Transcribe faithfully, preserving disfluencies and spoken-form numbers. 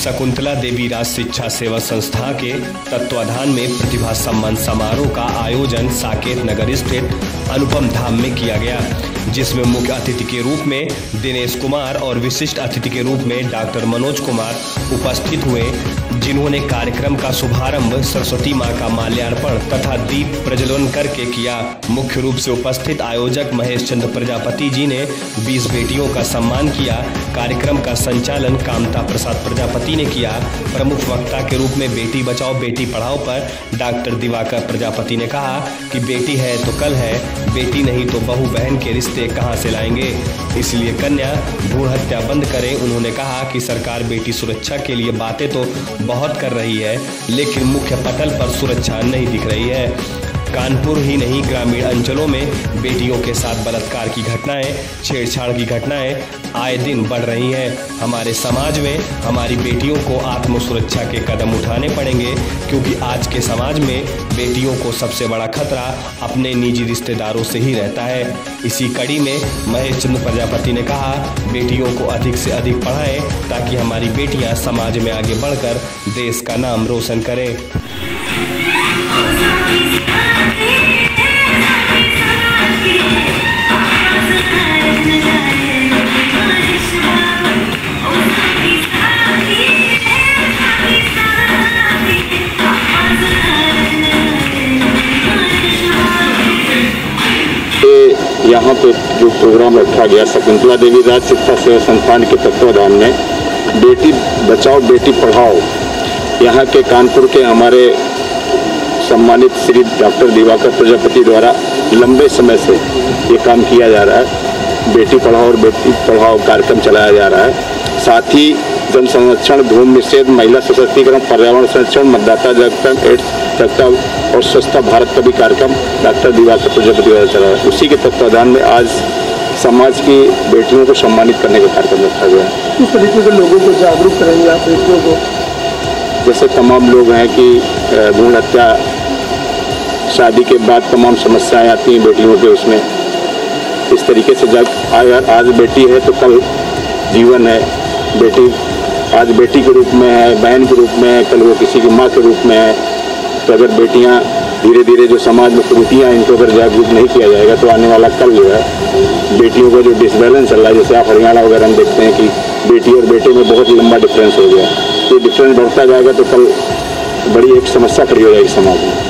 शकुंतला देवी राज शिक्षा सेवा संस्था के तत्वाधान में प्रतिभा सम्मान समारोह का आयोजन साकेत नगर स्थित अनुपम धाम में किया गया, जिसमें मुख्य अतिथि के रूप में दिनेश कुमार और विशिष्ट अतिथि के रूप में डॉक्टर मनोज कुमार उपस्थित हुए, जिन्होंने कार्यक्रम का शुभारंभ सरस्वती मां का माल्यार्पण तथा दीप प्रज्वलन करके किया। मुख्य रूप से उपस्थित आयोजक महेश चंद्र प्रजापति जी ने बीस बेटियों का सम्मान किया। कार्यक्रम का संचालन कामता प्रसाद प्रजापति ने किया। प्रमुख वक्ता के रूप में बेटी बचाओ बेटी पढ़ाओ पर डॉक्टर दिवाकर प्रजापति ने कहा कि बेटी है तो कल है, बेटी नहीं तो बहू बहन के रिश्ते कहां से लाएंगे, इसलिए कन्या भ्रूण हत्या बंद करें। उन्होंने कहा कि सरकार बेटी सुरक्षा के लिए बातें तो बहुत कर रही है, लेकिन मुख्य पटल पर सुरक्षा नहीं दिख रही है। कानपुर ही नहीं, ग्रामीण अंचलों में बेटियों के साथ बलात्कार की घटनाएं, छेड़छाड़ की घटनाएं आए दिन बढ़ रही हैं। हमारे समाज में हमारी बेटियों को आत्म सुरक्षा के कदम उठाने पड़ेंगे, क्योंकि आज के समाज में बेटियों को सबसे बड़ा खतरा अपने निजी रिश्तेदारों से ही रहता है। इसी कड़ी में महेश चंद्र प्रजापति ने कहा, बेटियों को अधिक से अधिक पढ़ाएं ताकि हमारी बेटियां समाज में आगे बढ़कर देश का नाम रोशन करें। यहाँ पे जो प्रोग्राम रखा गया शकुंतला देवी राज शिक्षा सेवा संस्थान के तत्वाधान में बेटी बचाओ बेटी पढ़ाओ, यहाँ के कानपुर के हमारे सम्मानित श्री डॉक्टर दिवाकर प्रजापति द्वारा लंबे समय से ये काम किया जा रहा है। बेटी पढ़ाओ और बेटी पढ़ाओ कार्यक्रम चलाया जा रहा है। साथ ही जन संरक्षण, भूमि निषेध, महिला सशक्तिकरण, पर्यावरण संरक्षण, मतदाता जागरूकता, एड्स जागरूकता और स्वच्छता भारत का भी कार्यक्रम डॉक्टर दिवाकर प्रजापति द्वारा चला रहा है। उसी के तत्वाधान में आज समाज की बेटियों को सम्मानित करने का कार्यक्रम रखा गया है। किस तरीके से लोगों को जागरूक करेंगे आप बेटियों को? जैसे तमाम लोग हैं कि भ्रूण हत्या, शादी के बाद तमाम समस्याएं आती हैं बेटियों के, उसमें इस तरीके से जब आज बेटी है तो कल जीवन है। बेटी आज बेटी के रूप में है, बहन के रूप में है, कल वो किसी की माँ के रूप में है। तो अगर बेटियां धीरे धीरे जो समाज में त्रुटियाँ इनको अगर जागरूक नहीं किया जाएगा तो आने वाला कल जो है बेटियों का जो डिसबैलेंस चल रहा है, जैसे आप हरियाणा वगैरह में देखते हैं कि बेटी और बेटे में बहुत लंबा डिफरेंस हो गया, तो डिफरेंस बढ़ता जाएगा तो कल बड़ी एक समस्या खड़ी हो जाएगी समाज में।